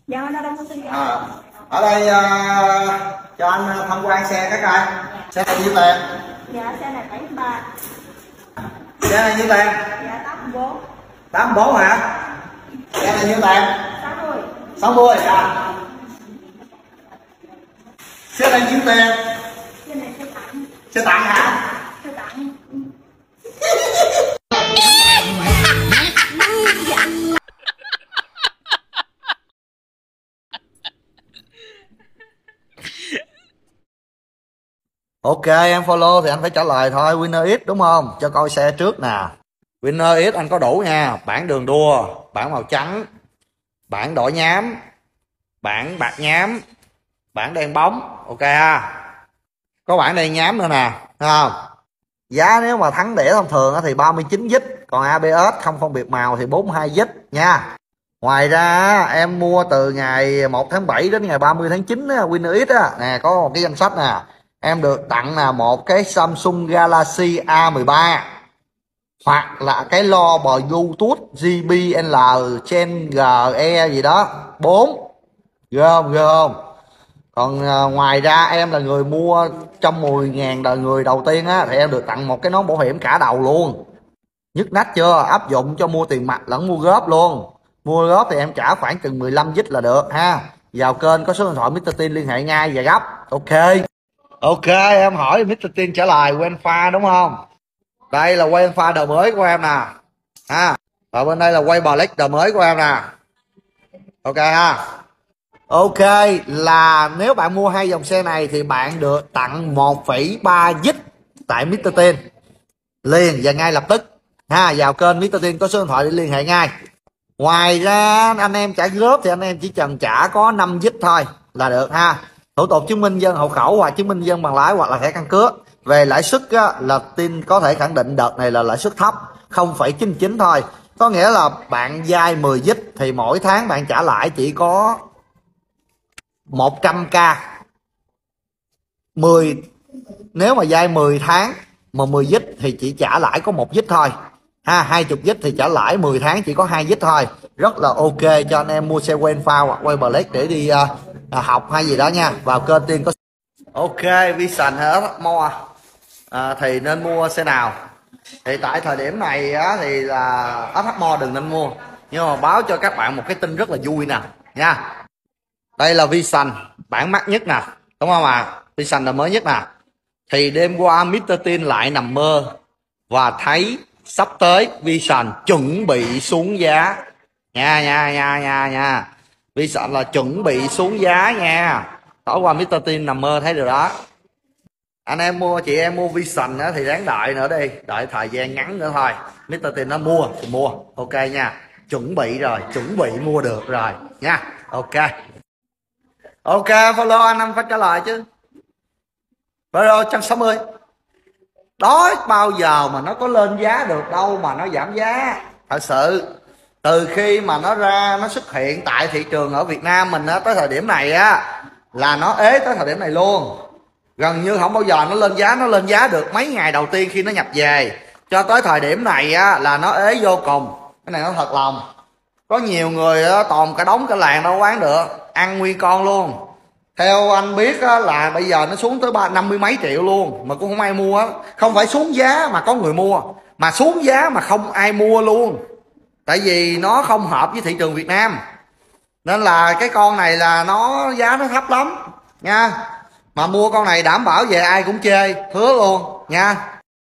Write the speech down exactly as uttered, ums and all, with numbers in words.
Dạ, nó đang có xin À, ở đây uh, cho anh tham quan xe cái coi. Xe này nhiêu tiền? Dạ, xe này bảy mươi ba. Xe này nhiêu tiền? Dạ, tám mươi bốn. tám mươi bốn hả? Xe này nhiêu tiền? sáu mươi. sáu mươi à. Xe này nhiêu tiền? Xe này xe tặng. Xe tặng hả? Xe tặng. Ok, em follow thì anh phải trả lời thôi. Winner X đúng không? Cho coi xe trước nè. Winner X anh có đủ nha. Bản đường đua, bản màu trắng, bản đỏ nhám, bản bạc nhám, bản đen bóng. Ok ha. Có bản đen nhám nữa nè, thấy không? Giá nếu mà thắng đĩa thông thường thì ba mươi chín dít, còn a bê ét không phân biệt màu thì bốn mươi hai dít nha. Ngoài ra em mua từ ngày một tháng bảy đến ngày ba mươi tháng chín á, Winner X á, nè có một cái danh sách nè. Em được tặng là một cái Samsung Galaxy A mười ba hoặc là cái lo bờ Bluetooth gi bê lờ Gen giê e gì đó bốn. Ghê không? Ghê không? Còn à, ngoài ra em là người mua trong mười ngàn đời người đầu tiên á thì em được tặng một cái nón bảo hiểm cả đầu luôn. Nhức nách chưa? Áp dụng cho mua tiền mặt lẫn mua góp luôn. Mua góp thì em trả khoảng chừng mười lăm dít là được ha. Vào kênh có số điện thoại mít tơ Tin liên hệ ngay và gấp. Ok. Ok, em hỏi mít tơ Tin trả lời quen pha đúng không? Đây là quen pha đời mới của em nè. Ha. Ở bên đây là quay Black đời mới của em nè. Ok ha. Ok, là nếu bạn mua hai dòng xe này thì bạn được tặng một phẩy ba dít tại mít tơ Tin liền và ngay lập tức ha. Vào kênh mít tơ Tin có số điện thoại để liên hệ ngay. Ngoài ra anh em trả góp thì anh em chỉ cần trả có năm dít thôi là được ha. Thủ tục chứng minh dân hộ khẩu hoặc chứng minh dân bằng lái hoặc là thẻ căn cước. Về lãi suất á, là Tin có thể khẳng định đợt này là lãi suất thấp, không phẩy chín chín thôi. Có nghĩa là bạn vay mười dít thì mỗi tháng bạn trả lãi chỉ có một trăm k. mười nếu mà vay mười tháng mà mười dít thì chỉ trả lãi có một dít thôi ha. hai mươi dít thì trả lãi mười tháng chỉ có hai dít thôi. Rất là ok cho anh em mua xe quen pha hoặc quay Black để đi uh, uh, học hay gì đó nha. Vào kênh Tin có. Ok, Vision hay ét hát More à, thì nên mua xe nào? Thì tại thời điểm này á, thì là ét hát More đừng nên mua. Nhưng mà báo cho các bạn một cái tin rất là vui nè nha. Đây là Vision bản mắc nhất nè, đúng không ạ? À? Vision là mới nhất nè. Thì đêm qua mít tơ Tin lại nằm mơ và thấy sắp tới Vision chuẩn bị xuống giá nha nha nha nha nha. Vision là chuẩn bị xuống giá nha. Tối qua mít tơ Tin nằm mơ thấy điều đó. Anh em mua, chị em mua Vision thì đáng đợi nữa đi, đợi thời gian ngắn nữa thôi. mít tơ Tin nó mua thì mua, ok nha. Chuẩn bị rồi, chuẩn bị mua được rồi nha. Ok. Ok, follow anh em phải trả lời chứ. Follow một trăm sáu mươi. Đó bao giờ mà nó có lên giá được đâu mà nó giảm giá. Thật sự từ khi mà nó ra, nó xuất hiện tại thị trường ở Việt Nam mình á, tới thời điểm này á là nó ế tới thời điểm này luôn. Gần như không bao giờ nó lên giá. Nó lên giá được mấy ngày đầu tiên khi nó nhập về, cho tới thời điểm này á là nó ế vô cùng. Cái này nó thật lòng. Có nhiều người á, toàn cả đống cả làng đâu bán được, ăn nguyên con luôn. Theo anh biết á, là bây giờ nó xuống tới ba năm mươi mấy triệu luôn mà cũng không ai mua á. Không phải xuống giá mà có người mua, mà xuống giá mà không ai mua luôn. Tại vì nó không hợp với thị trường Việt Nam. Nên là cái con này là nó giá nó thấp lắm nha. Mà mua con này đảm bảo về ai cũng chê, hứa luôn nha.